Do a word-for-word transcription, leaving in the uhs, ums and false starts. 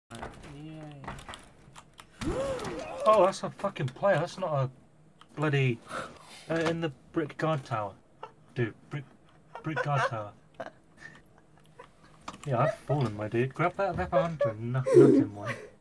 Yeah. Oh, that's a fucking player. That's not a bloody uh, in the brick guard tower, dude. Brick, brick guard tower. Yeah, I've fallen, my dude. Grab that Vapor Hunter and knock, knock him one.